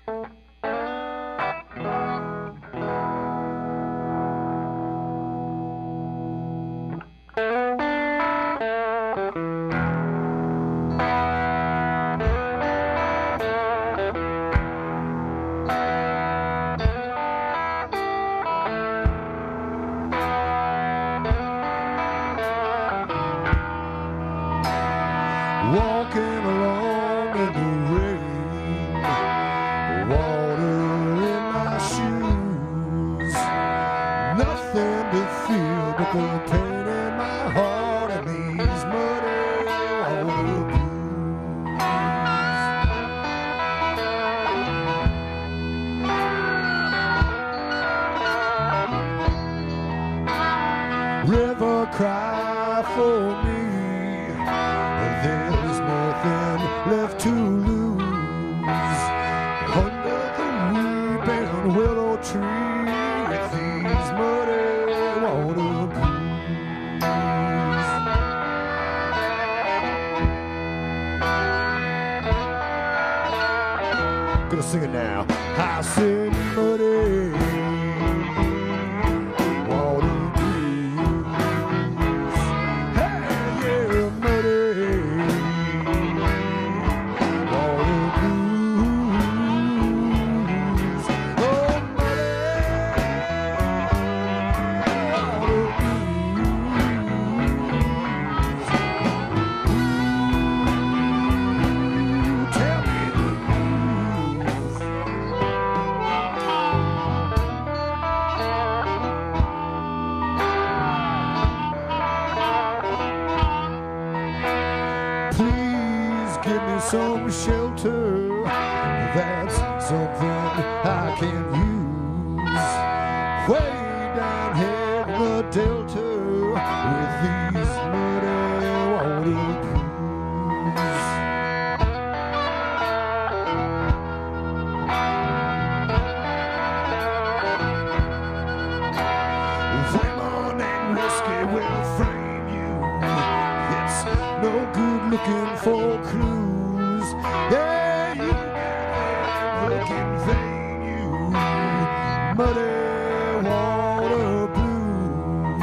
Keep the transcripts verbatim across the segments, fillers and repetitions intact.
Walking along in the rain, water in my shoes, nothing to feel but the pain in my heart and these muddy water blues. River, cry for me. There's nothing left to lose under the weeping willow tree with these muddy water blues. Gonna sing it now. I said muddy water blues. Hey, yeah, muddy. Please give me some shelter. That's something I can use. Way down here in the Delta with these muddy water blues. Belmont and whiskey will frame you. It's no good looking for clues. Yeah, you look in vain, you muddy water blues.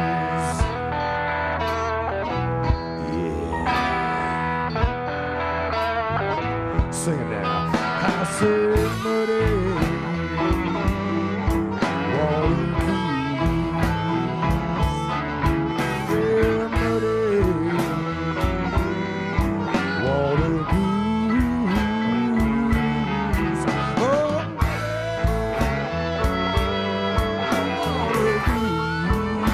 Yeah. Sing it now. I said muddy water blues. Yeah, muddy water blues. Oh, water blues.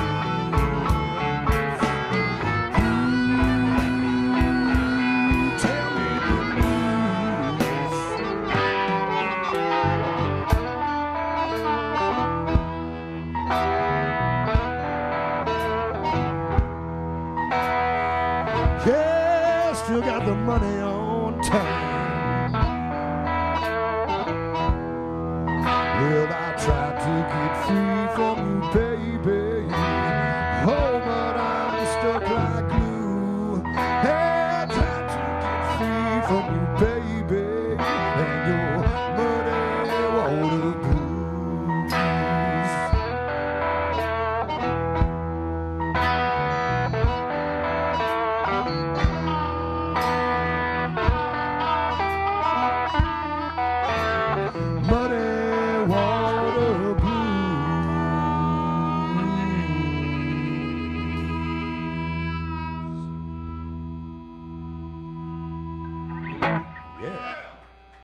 Tell me the news. Yeah, still got the money on time. Well, I tried to get free from you, baby. Oh, but I'm stuck like glue. Hey, I tried to get free from you, baby, and your muddy water blues.